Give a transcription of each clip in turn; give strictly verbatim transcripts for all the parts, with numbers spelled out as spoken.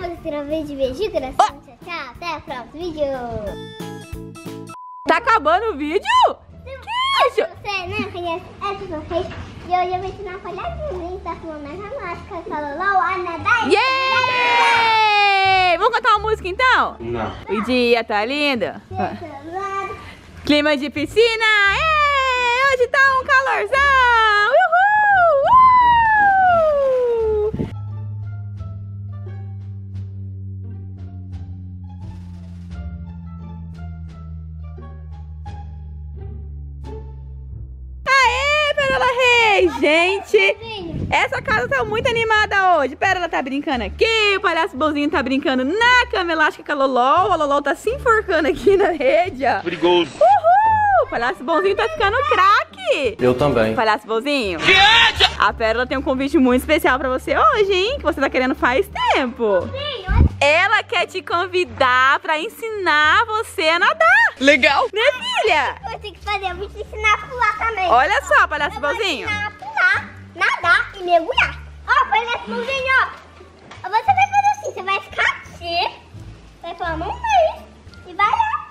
fazer esse vídeo. Beijo, coração. Tchau, tchau. Até o próximo vídeo. Tá acabando o vídeo? Que isso? Você, né, conhece essa vocês? E hoje eu vou ensinar a palhaçinha. Tá falando essa máscara. Falou, Lou, a nadar. Yeah! Vamos cantar uma música então? Não. O dia tá lindo. Clima de piscina. Ei, hoje tá um calorzão. Uhul! Uh! Aê, Pérola Reis! Gente, essa casa tá muito animada hoje. Pérola tá brincando aqui, o palhaço bonzinho tá brincando na cama elástica com a Lolol. A Lolol tá se enforcando aqui na rede, ó. Perigoso. Uhul! O palhaço bonzinho tá ficando craque. Eu também. Palhaço bonzinho. A Pérola tem um convite muito especial pra você hoje, hein? Que você tá querendo faz tempo. Ela quer te convidar pra ensinar você a nadar. Legal. Né, filha? Eu tenho que fazer, eu vou te ensinar a pular também. Olha só, palhaço bonzinho. Eu vou te ensinar a pular, nadar e mergulhar. Ó, palhaço bonzinho, ó. Você vai fazer assim, você vai ficar aqui, vai falar mamãe e vai lá.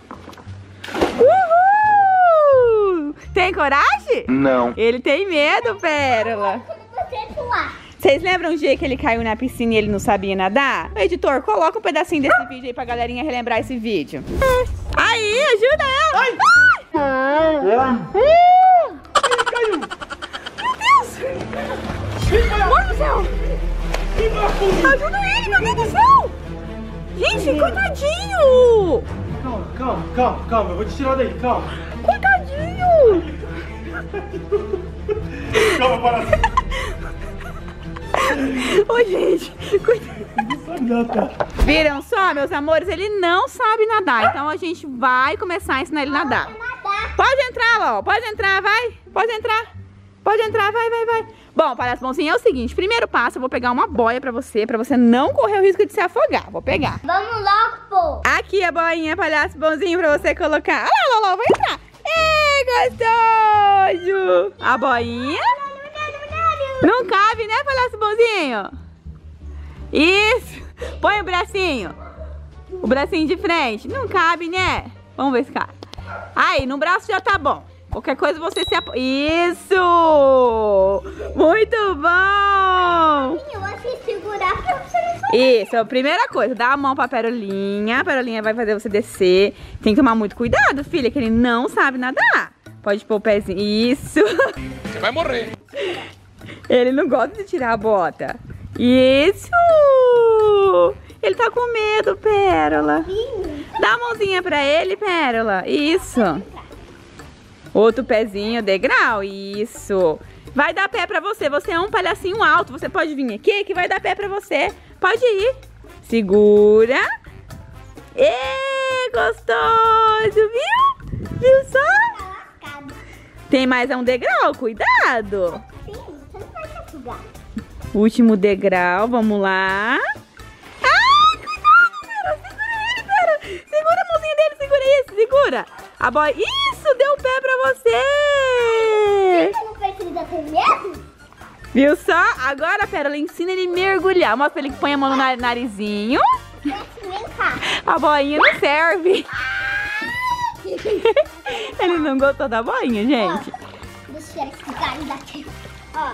Uhul! Tem coragem? Não. Ele tem medo, Pérola. Quando você pular. Vocês lembram um dia que ele caiu na piscina e ele não sabia nadar? Ô, editor, coloca um pedacinho desse vídeo aí pra galerinha relembrar esse vídeo. Aí, ajuda ela! Ai! Ah. Ele caiu! Meu Deus! Meu Deus do céu! Ajuda ele, meu Deus do céu! Gente, coitadinho! Calma, calma, calma, calma. Eu vou te tirar daí, calma. Coitadinho! Calma, para. Ô, gente, coitadinho. Não sabe nadar. Viram só, meus amores? Ele não sabe nadar, então a gente vai começar a ensinar ele a nadar. Pode entrar, Ló, pode entrar, vai. Pode entrar, pode entrar, vai, vai, vai. Bom, palhaço bonzinho, é o seguinte, primeiro passo, eu vou pegar uma boia pra você, pra você não correr o risco de se afogar. Vou pegar. Vamos logo, pô. Aqui a boinha, palhaço bonzinho, pra você colocar. Olha lá, Loló, vai entrar. Ei, gostoso. A boinha. Não cabe, né, palhaço bonzinho? Isso. Põe o bracinho. O bracinho de frente. Não cabe, né? Vamos ver se cabe. Aí, no braço já tá bom. Qualquer coisa você se apoia. Isso! Muito bom! Eu vou te segurar pra você não sair. Isso, a primeira coisa. Dá a mão pra Perolinha. A Perolinha vai fazer você descer. Tem que tomar muito cuidado, filha, que ele não sabe nadar. Pode pôr o pezinho. Isso! Você vai morrer. Ele não gosta de tirar a bota. Isso! Ele tá com medo, Pérola. Dá a mãozinha pra ele, Pérola. Isso. Outro pezinho, degrau. Isso. Vai dar pé pra você. Você é um palhacinho alto. Você pode vir aqui que vai dar pé pra você. Pode ir. Segura. Ê, gostoso, viu? Viu só? Tem mais um degrau, cuidado. Último degrau, vamos lá. Ai, cuidado, Pera. Segura ele, Pera. Segura a mãozinha dele, segura isso, segura. A boia. Isso, deu pé pra você. Você não precisa ter medo? Viu só? Agora, Pera, ensina ele a mergulhar. Mostra pra ele que põe a mão no narizinho. Vem cá. A boinha não serve. Ele não gostou da boinha, gente. Deixa eu explicar ele daqui. Ó.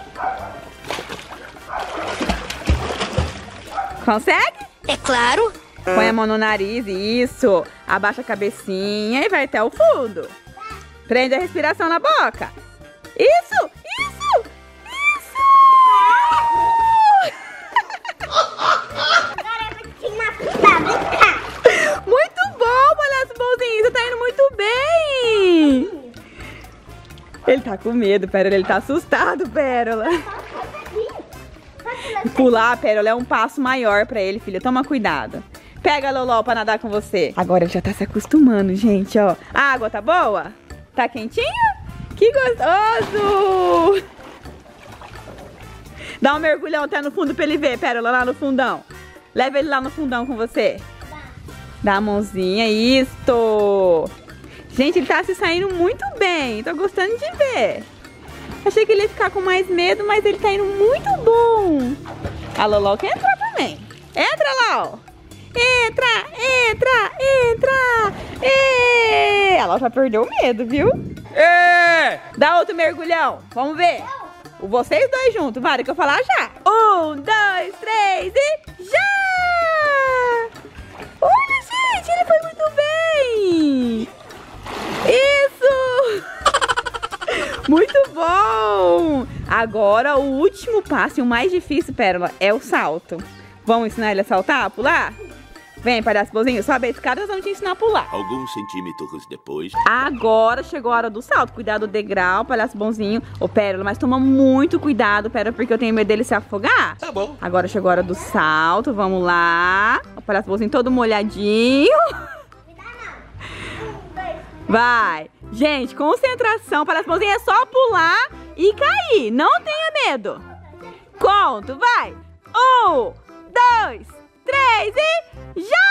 Consegue? É claro. Põe a mão no nariz, isso. Abaixa a cabecinha e vai até o fundo. Prende a respiração na boca. Isso, isso, isso. Agora eu vou te ensinar a pular. Vem cá. Muito bom, palhaço bonzinho. Você tá indo muito bem. Ele tá com medo, Pérola. Ele tá assustado, Pérola. Pular, Pérola, é um passo maior pra ele, filha. Toma cuidado. Pega a Lolol pra nadar com você. Agora ele já tá se acostumando, gente, ó. A água tá boa? Tá quentinha? Que gostoso! Dá um mergulhão até no fundo pra ele ver, Pérola, lá no fundão. Leva ele lá no fundão com você. Dá a mãozinha, isto! Gente, ele tá se saindo muito bem. Tô gostando de ver. Achei que ele ia ficar com mais medo, mas ele tá indo muito bom. A Lolol quer entrar também. Entra lá, ó. Entra, entra, entra. Ê! Ela já perdeu o medo, viu? É! Dá outro mergulhão. Vamos ver. Vocês dois juntos. Vai, que eu falar já. Um, dois, três e já! Olha, gente, ele foi muito bem. Isso! Muito bom! Agora o último passo e o mais difícil, Pérola, é o salto. Vamos ensinar ele a saltar, a pular? Vem, palhaço bonzinho, sobe a escada, nós vamos te ensinar a pular. Alguns centímetros depois. Agora chegou a hora do salto. Cuidado do degrau, palhaço bonzinho. Ô, Pérola, mas toma muito cuidado, Pérola, porque eu tenho medo dele se afogar. Tá bom. Agora chegou a hora do salto, vamos lá. O palhaço bonzinho todo molhadinho. Vai. Gente, concentração. Palhaço bonzinho é só pular e cair. Não tenha medo. Conto, vai. Um, dois, três e já!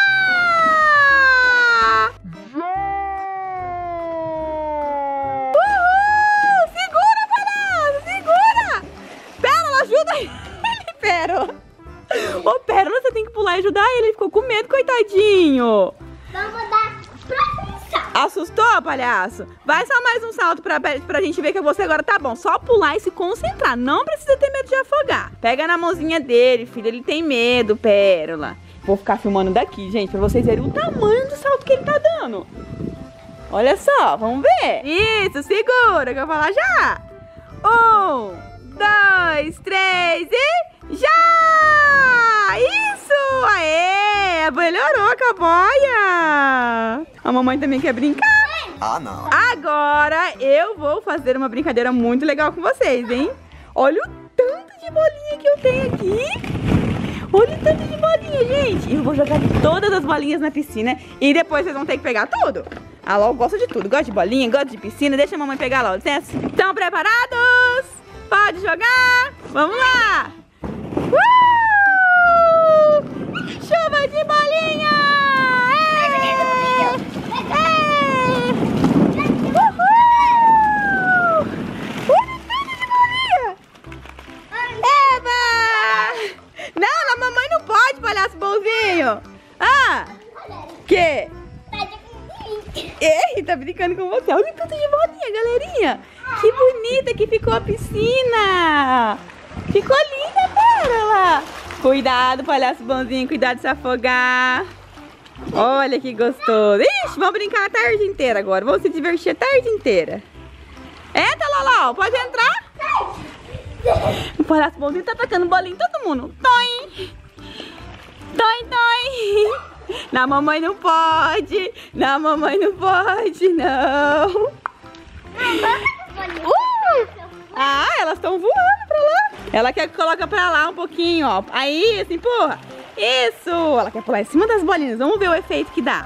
Uhul! Segura, palhaço! Segura! Pérola, ajuda ele, Pérola. Ô, Pérola, você tem que pular e ajudar ele. Ele ficou com medo, coitadinho. Vamos dar próximo salto. Assustou, palhaço? Vai só mais um salto pra, pra gente ver que você agora tá bom. Só pular e se concentrar. Não precisa ter medo de afogar. Pega na mãozinha dele, filho. Ele tem medo, Pérola. Vou ficar filmando daqui, gente, pra vocês verem o tamanho do salto que ele tá dando. Olha só, vamos ver. Isso, segura, que eu vou falar já. Um, dois, três e já! Isso! Aê! Melhorou a caboia! A mamãe também quer brincar. Ah, não. Agora eu vou fazer uma brincadeira muito legal com vocês, hein? Olha o tanto de bolinha que eu tenho aqui. Olha o tanto de bolinha, gente. Eu vou jogar todas as bolinhas na piscina e depois vocês vão ter que pegar tudo. A Ló gosta de tudo. Gosta de bolinha, gosta de piscina. Deixa a mamãe pegar lá, licença. Estão preparados? Pode jogar? Vamos lá. Uh! Chuva de bolinha! É! É! Uhul! Olha o tanto de bolinha! Eba! Não, a mamãe não pode, palhaço bonzinho. Ah, que? Ei, tá brincando com você. Olha o tanto de bolinha, galerinha. Que bonita que ficou a piscina. Ficou linda, Pérola. Cuidado, palhaço bonzinho, cuidado de se afogar. Olha que gostoso. Ixi, vamos brincar a tarde inteira agora. Vamos se divertir a tarde inteira. Entra, Loló, pode entrar? O palhaço bonzinho tá tacando bolinha em todo mundo. Toim! Toim, toim! Na mamãe não pode! Na mamãe não pode, não! Uh! Ah, elas estão voando pra lá! Ela quer que coloca pra lá um pouquinho, ó. Aí, isso, empurra! Isso! Ela quer pular em cima das bolinhas. Vamos ver o efeito que dá.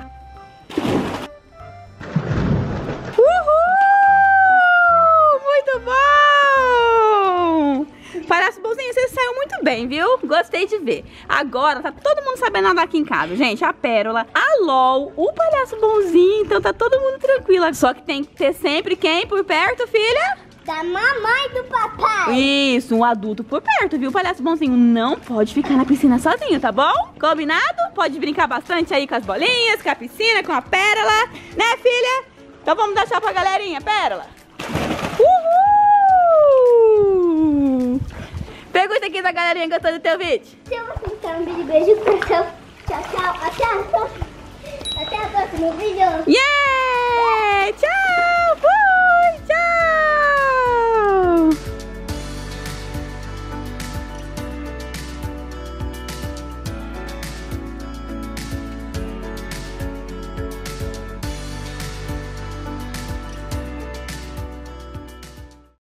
Uhul! Muito bom! Palhaço bonzinho, você saiu muito bem, viu? Gostei de ver. Agora tá todo mundo sabendo nadar aqui em casa, gente. A Pérola, a LOL, o palhaço bonzinho. Então tá todo mundo tranquilo. Só que tem que ter sempre quem por perto, filha? Da mamãe e do papai. Isso, um adulto por perto, viu? O palhaço bonzinho não pode ficar na piscina sozinho, tá bom? Combinado? Pode brincar bastante aí com as bolinhas, com a piscina, com a Pérola. Né, filha? Então vamos dar tchau pra galerinha, Pérola. Uhul! Pergunta aqui da galerinha gostou do teu vídeo. Se eu vou um vídeo, beijo, tchau, tchau, tchau, até a próxima, até a próxima vídeo. Yeah!